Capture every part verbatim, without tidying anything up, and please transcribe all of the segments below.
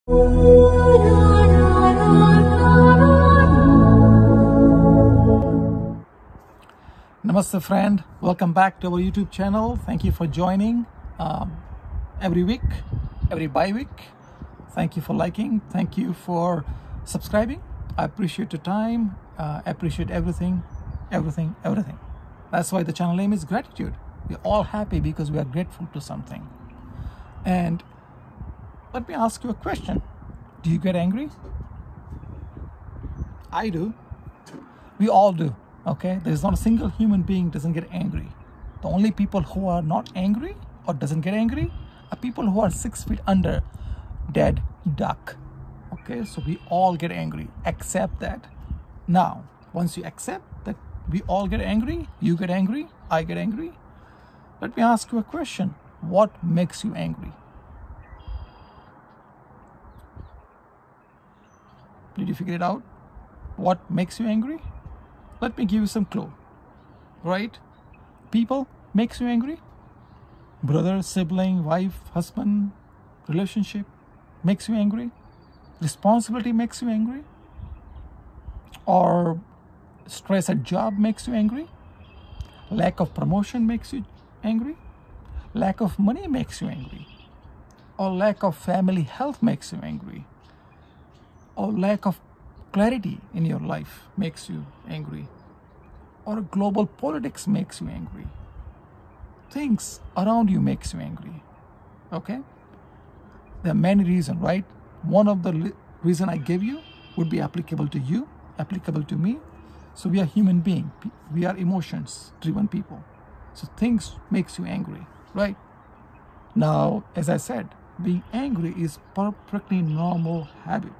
Namaste friend, welcome back to our YouTube channel. Thank you for joining um, every week, every bi-week. Thank you for liking, thank you for subscribing. I appreciate your time, uh, appreciate everything, everything, everything. That's why the channel name is Gratitude. We're all happy because we are grateful to something. And let me ask you a question. Do you get angry? I do. We all do. Okay, there's not a single human being doesn't get angry. The only people who are not angry or doesn't get angry are people who are six feet under dead duck. Okay, so we all get angry. Accept that. Now, once you accept that we all get angry, you get angry, I get angry, let me ask you a question. What makes you angry? Did you figure it out? What makes you angry? Let me give you some clue, right? People makes you angry. Brother, sibling, wife, husband, relationship makes you angry. Responsibility makes you angry. Or stress at job makes you angry. Lack of promotion makes you angry. Lack of money makes you angry. Or lack of family health makes you angry. Or lack of clarity in your life makes you angry, or global politics makes you angry. Things around you makes you angry. Okay, there are many reasons, right? One of the reason I gave you would be applicable to you, applicable to me. So we are human beings, we are emotions driven people, so things makes you angry, right? Now, as I said, being angry is perfectly normal habit.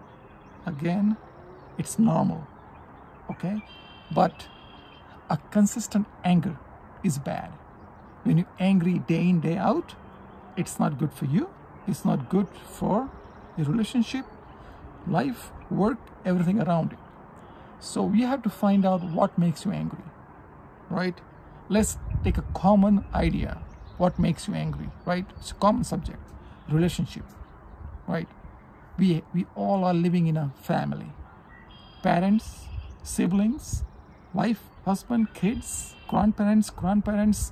Again, it's normal, okay? But a consistent anger is bad. When you're angry day in, day out, it's not good for you. It's not good for your relationship, life, work, everything around it. So we have to find out what makes you angry, right? Let's take a common idea. What makes you angry, right? It's a common subject, relationship, right? We, we all are living in a family. Parents, siblings, wife, husband, kids, grandparents, grandparents,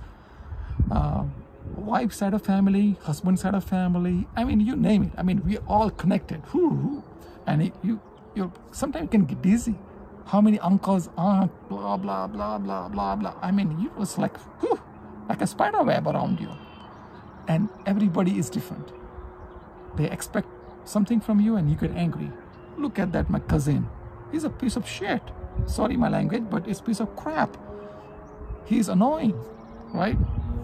uh, wife side of family, husband side of family. I mean, you name it. I mean, we're all connected. And it, you, you sometimes can get dizzy. How many uncles, aunt, blah, blah, blah, blah, blah, blah. I mean, you was like, whew, like a spider web around you. And everybody is different. They expect something from you and you get angry. Look at that, my cousin. He's a piece of shit. Sorry my language, but it's a piece of crap. He's annoying, right?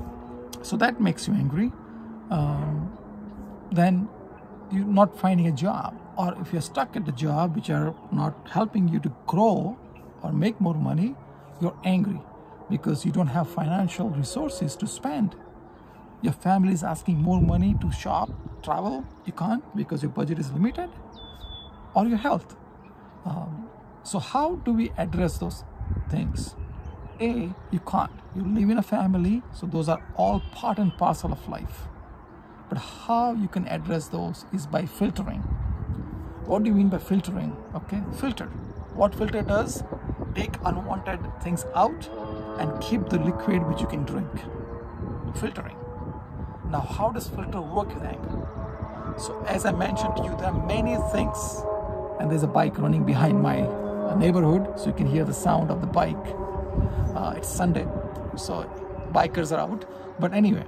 So that makes you angry. Um, then you're not finding a job, or if you're stuck at the job which are not helping you to grow or make more money, you're angry because you don't have financial resources to spend. Your family is asking more money to shop, travel, you can't because your budget is limited, or your health. Um, so how do we address those things? A, you can't. You live in a family, so those are all part and parcel of life. But how you can address those is by filtering. What do you mean by filtering? Okay, filter. What filter does? Take unwanted things out and keep the liquid which you can drink. Filtering. Now, how does filter work with anger? So as I mentioned to you, there are many things. And there's a bike running behind my uh, neighborhood, so you can hear the sound of the bike. Uh, it's Sunday, so bikers are out. But anyway,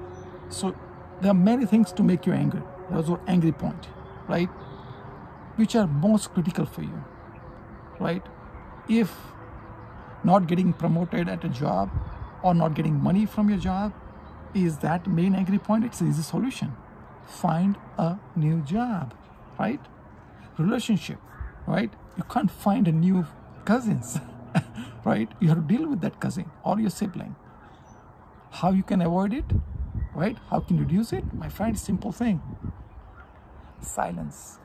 so there are many things to make you angry. Those are angry point, right? Which are most critical for you, right? If not getting promoted at a job or not getting money from your job, is that main angry point? It's an easy solution. Find a new job, right? Relationship, right? You can't find a new cousins, right? You have to deal with that cousin or your sibling. How you can avoid it, right? How can you reduce it? My friend, simple thing. Silence.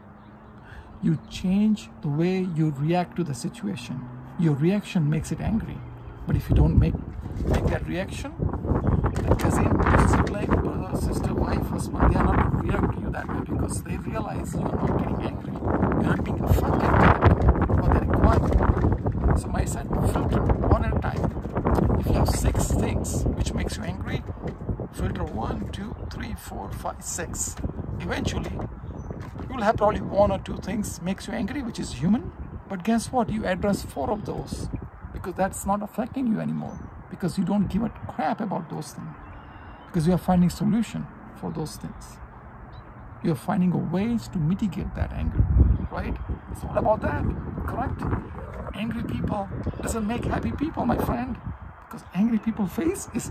You change the way you react to the situation. Your reaction makes it angry. But if you don't make, make that reaction, the cousin, sibling, brother, sister, wife, husband, they are not going to react to you that way because they realize you are not getting angry. You are not being affected by what they require. So my son, filter one at a time. If you have six things which makes you angry, filter one, two, three, four, five, six. Eventually, you will have probably one or two things makes you angry, which is human. But guess what? You address four of those because that's not affecting you anymore. Because you don't give a crap about those things. Because you are finding solution for those things. You are finding a ways to mitigate that anger, right? It's all about that, correct? Angry people doesn't make happy people, my friend. Because angry people face is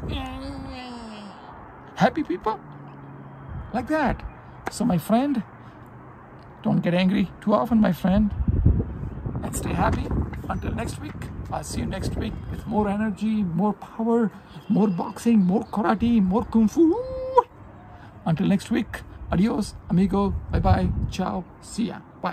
happy people like that. So my friend, don't get angry too often, my friend, and stay happy. Until next week, I'll see you next week with more energy, more power, more boxing, more karate, more kung fu. Until next week, adios, amigo, bye-bye, ciao, see ya, bye.